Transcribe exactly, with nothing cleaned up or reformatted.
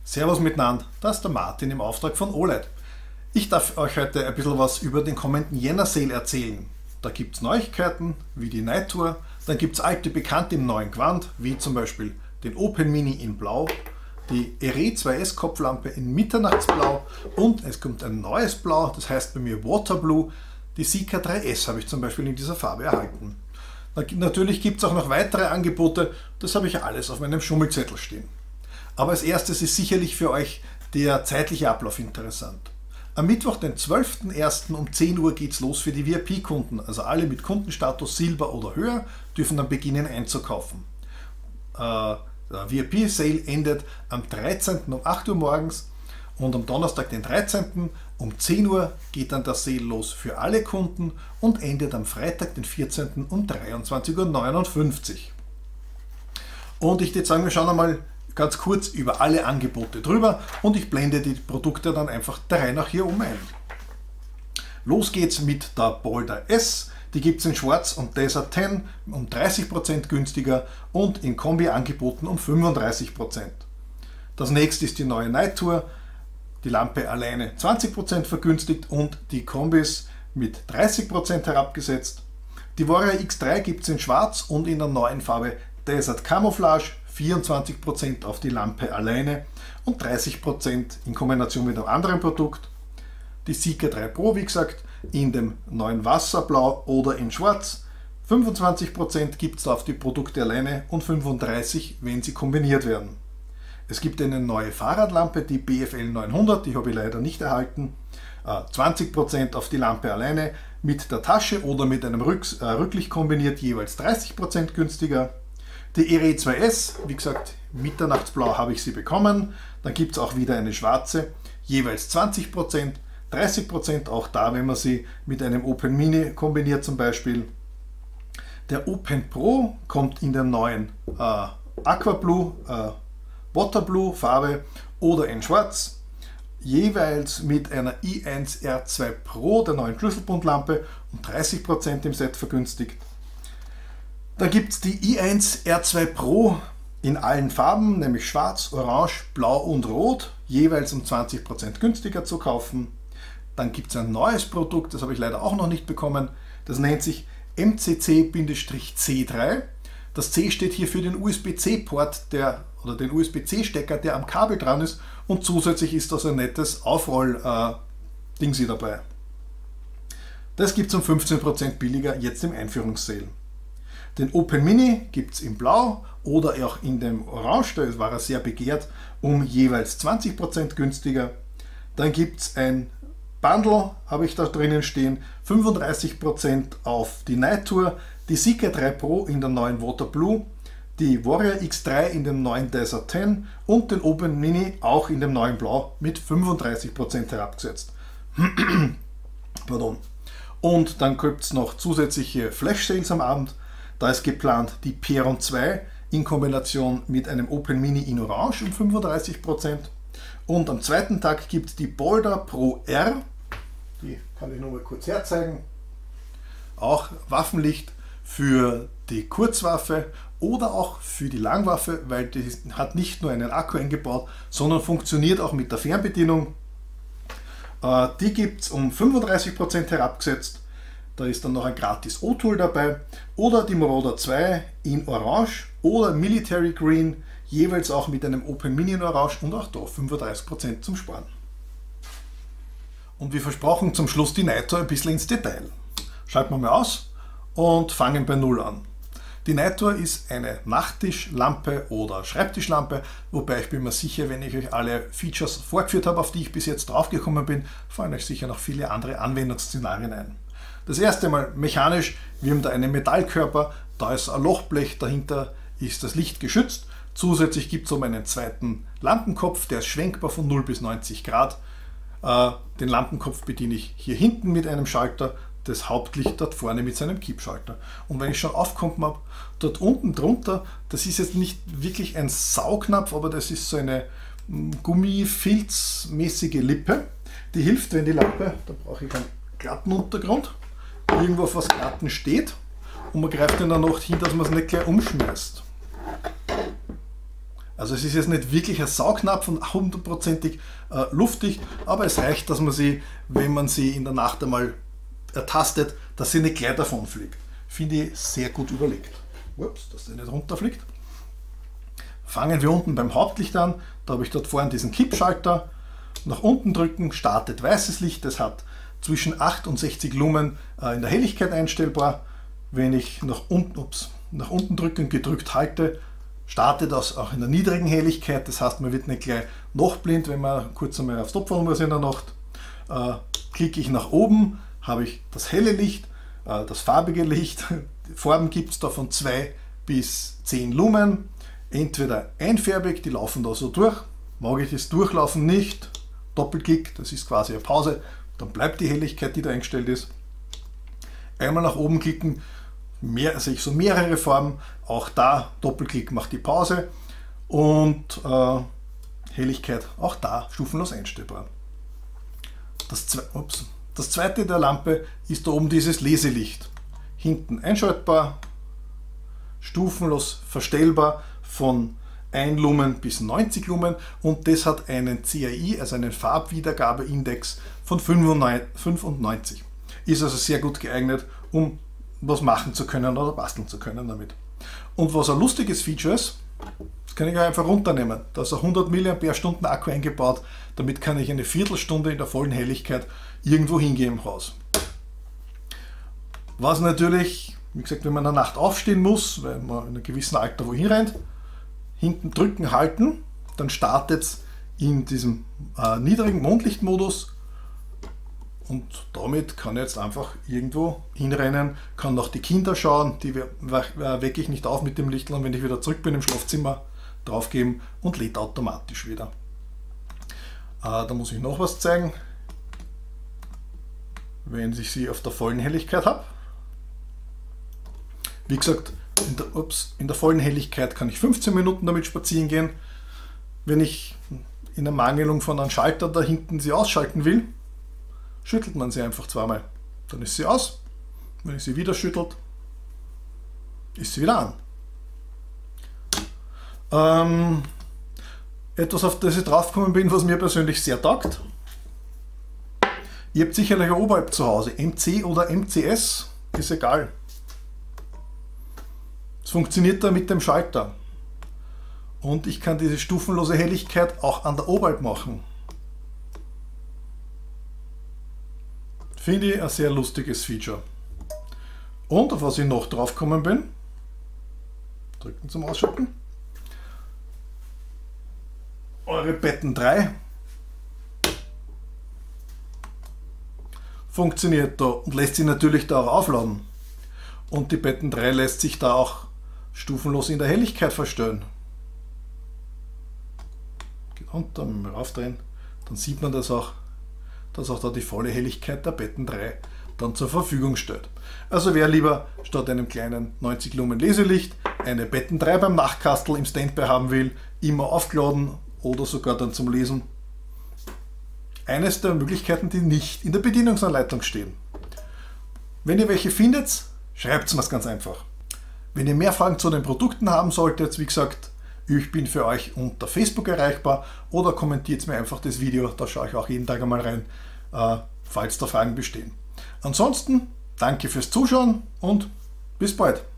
Servus miteinander, das ist der Martin im Auftrag von O L E D. Ich darf euch heute ein bisschen was über den kommenden Jänner Sale erzählen. Da gibt es Neuigkeiten wie die Night Tour, dann gibt es alte Bekannte im neuen Gewand, wie zum Beispiel den Open Mini in Blau, die E R E zwei S Kopflampe in Mitternachtsblau und es kommt ein neues Blau, das heißt bei mir Waterblue. Die Sika drei S habe ich zum Beispiel in dieser Farbe erhalten. Natürlich gibt es auch noch weitere Angebote, das habe ich alles auf meinem Schummelzettel stehen. Aber als erstes ist sicherlich für euch der zeitliche Ablauf interessant. Am Mittwoch, den zwölften ersten um zehn Uhr geht es los für die V I P-Kunden. Also alle mit Kundenstatus Silber oder höher dürfen dann beginnen einzukaufen. Äh, der V I P-Sale endet am dreizehnten um acht Uhr morgens und am Donnerstag, den dreizehnten um zehn Uhr geht dann der Sale los für alle Kunden und endet am Freitag, den vierzehnten um dreiundzwanzig Uhr neunundfünfzig. Und ich würde sagen, wir schauen einmal ganz kurz über alle Angebote drüber und ich blende die Produkte dann einfach der Reihe nach hier um ein. Los geht's mit der Boulder S, die gibt es in Schwarz und Desert zehn um dreißig Prozent günstiger und in Kombi angeboten um fünfunddreißig Prozent. Das nächste ist die neue Night Tour, die Lampe alleine zwanzig Prozent vergünstigt und die Kombis mit dreißig Prozent herabgesetzt. Die Warrior X drei gibt es in Schwarz und in der neuen Farbe Desert Camouflage, vierundzwanzig Prozent auf die Lampe alleine und dreißig Prozent in Kombination mit einem anderen Produkt. Die Sika drei Pro, wie gesagt, in dem neuen Wasserblau oder in Schwarz. fünfundzwanzig Prozent gibt es auf die Produkte alleine und fünfunddreißig Prozent, wenn sie kombiniert werden. Es gibt eine neue Fahrradlampe, die B F L neunhundert, die habe ich leider nicht erhalten. zwanzig Prozent auf die Lampe alleine, mit der Tasche oder mit einem Rücks, äh, Rücklicht kombiniert, jeweils dreißig Prozent günstiger. Die E R E zwei S, wie gesagt, Mitternachtsblau habe ich sie bekommen. Dann gibt es auch wieder eine schwarze, jeweils zwanzig Prozent, dreißig Prozent auch da, wenn man sie mit einem Open Mini kombiniert zum Beispiel. Der Open Pro kommt in der neuen äh, Aquablue, äh, Waterblue Farbe oder in Schwarz, jeweils mit einer I eins R zwei Pro, der neuen Schlüsselbundlampe, um dreißig Prozent im Set vergünstigt. Da gibt es die I eins R zwei Pro in allen Farben, nämlich schwarz, orange, blau und rot, jeweils um zwanzig Prozent günstiger zu kaufen. Dann gibt es ein neues Produkt, das habe ich leider auch noch nicht bekommen, das nennt sich M C C C drei. Das C steht hier für den U S B C-Port der, oder den U S B C-Stecker, der am Kabel dran ist und zusätzlich ist das ein nettes Aufroll-Dingsi dabei. Das gibt es um fünfzehn Prozent billiger jetzt im Einführungssale. Den Open Mini gibt es in Blau oder auch in dem Orange, da war er sehr begehrt, um jeweils zwanzig Prozent günstiger. Dann gibt es ein Bundle, habe ich da drinnen stehen, fünfunddreißig Prozent auf die Night Tour, die Sika drei Pro in der neuen Waterblue, die Warrior X drei in dem neuen Desert zehn und den Open Mini auch in dem neuen Blau mit fünfunddreißig Prozent herabgesetzt. Pardon. Und dann gibt es noch zusätzliche Flash Sales am Abend. Da ist geplant die Peron zwei in Kombination mit einem Open Mini in Orange um fünfunddreißig Prozent. Und am zweiten Tag gibt es die Boulder Pro R, die kann ich noch mal kurz herzeigen. Auch Waffenlicht für die Kurzwaffe oder auch für die Langwaffe, weil die hat nicht nur einen Akku eingebaut, sondern funktioniert auch mit der Fernbedienung. Die gibt es um fünfunddreißig Prozent herabgesetzt. Da ist dann noch ein gratis O-Tool dabei oder die Marauder zwei in Orange oder Military Green, jeweils auch mit einem Open Mini in Orange und auch da fünfunddreißig Prozent zum Sparen. Und wie versprochen zum Schluss die Night Tour ein bisschen ins Detail. Schalten wir mal aus und fangen bei Null an. Die Night Tour ist eine Nachttischlampe oder Schreibtischlampe, wobei ich bin mir sicher, wenn ich euch alle Features vorgeführt habe, auf die ich bis jetzt draufgekommen bin, fallen euch sicher noch viele andere Anwendungsszenarien ein. Das erste Mal mechanisch, wir haben da einen Metallkörper, da ist ein Lochblech, dahinter ist das Licht geschützt. Zusätzlich gibt es um einen zweiten Lampenkopf, der ist schwenkbar von null bis neunzig Grad. Äh, den Lampenkopf bediene ich hier hinten mit einem Schalter, das Hauptlicht dort vorne mit seinem Kippschalter. Und wenn ich schon aufgekommen habe, dort unten drunter, das ist jetzt nicht wirklich ein Saugnapf, aber das ist so eine Gummifilzmäßige Lippe, die hilft, wenn die Lampe, da brauche ich einen glatten Untergrund, irgendwo auf was Glatten steht und man greift den dann noch hin, dass man es nicht gleich umschmeißt. Also es ist jetzt nicht wirklich ein Saugnapf und hundertprozentig äh, luftig, aber es reicht, dass man sie, wenn man sie in der Nacht einmal ertastet, dass sie nicht gleich davon fliegt. Finde ich sehr gut überlegt. Ups, dass sie nicht runterfliegt. Fangen wir unten beim Hauptlicht an. Da habe ich dort vorne diesen Kippschalter. Nach unten drücken, startet weißes Licht. Das hat zwischen acht und sechzig Lumen äh, in der Helligkeit einstellbar. Wenn ich nach unten, ups, nach unten drücke und gedrückt halte, startet das auch in der niedrigen Helligkeit. Das heißt, man wird nicht gleich noch blind, wenn man kurz einmal aufs Topf muss in der Nacht. Äh, klicke ich nach oben, habe ich das helle Licht, äh, das farbige Licht. Farben gibt es da von zwei bis zehn Lumen. Entweder einfärbig, die laufen da so durch. Mag ich das Durchlaufen nicht, Doppelklick, das ist quasi eine Pause, dann bleibt die Helligkeit, die da eingestellt ist. Einmal nach oben klicken, mehr, also ich so mehrere Farben, auch da Doppelklick macht die Pause und äh, Helligkeit auch da stufenlos einstellbar. Das, zwe ups, das zweite der Lampe ist da oben dieses Leselicht. Hinten einschaltbar, stufenlos verstellbar von ein Lumen bis neunzig Lumen und das hat einen C A I, also einen Farbwiedergabeindex von fünfundneunzig. Ist also sehr gut geeignet, um was machen zu können oder basteln zu können damit. Und was ein lustiges Feature ist, das kann ich einfach runternehmen. Da ist ein hundert Milliampere-Stunden Akku eingebaut, damit kann ich eine Viertelstunde in der vollen Helligkeit irgendwo hingehen im Haus. Was natürlich, wie gesagt, wenn man in der Nacht aufstehen muss, weil man in einem gewissen Alter wohin rennt, hinten drücken, halten, dann startet es in diesem äh, niedrigen Mondlichtmodus und damit kann ich jetzt einfach irgendwo hinrennen, kann noch die Kinder schauen, die wecke ich nicht auf mit dem Licht, und wenn ich wieder zurück bin im Schlafzimmer, draufgeben und lädt automatisch wieder. Äh, da muss ich noch was zeigen, wenn ich sie auf der vollen Helligkeit habe. Wie gesagt, In der, ups, in der vollen Helligkeit kann ich fünfzehn Minuten damit spazieren gehen. Wenn ich in Ermangelung von einem Schalter da hinten sie ausschalten will, schüttelt man sie einfach zweimal. Dann ist sie aus. Wenn ich sie wieder schüttelt, ist sie wieder an. Ähm, etwas, auf das ich draufgekommen bin, was mir persönlich sehr taugt. Ihr habt sicherlich ein Oberhalb zu Hause. M C oder M C S, ist egal. Es funktioniert da mit dem Schalter und ich kann diese stufenlose Helligkeit auch an der Oberhalb machen. Finde ich ein sehr lustiges Feature. Und auf was ich noch drauf gekommen bin, drücken zum Ausschalten, eure Betten drei funktioniert da und lässt sich natürlich da auch aufladen. Und die Betten drei lässt sich da auch stufenlos in der Helligkeit verstellen. Geht runter, mal raufdrehen, dann sieht man das auch, dass auch da die volle Helligkeit der Betten drei dann zur Verfügung steht. Also wer lieber statt einem kleinen neunzig Lumen Leselicht eine Betten drei beim Nachtkastel im Standby haben will, immer aufgeladen oder sogar dann zum Lesen. Eines der Möglichkeiten, die nicht in der Bedienungsanleitung stehen. Wenn ihr welche findet, schreibt es mir ganz einfach. Wenn ihr mehr Fragen zu den Produkten haben solltet, wie gesagt, ich bin für euch unter Facebook erreichbar oder kommentiert mir einfach das Video, da schaue ich auch jeden Tag einmal rein, äh, falls da Fragen bestehen. Ansonsten danke fürs Zuschauen und bis bald.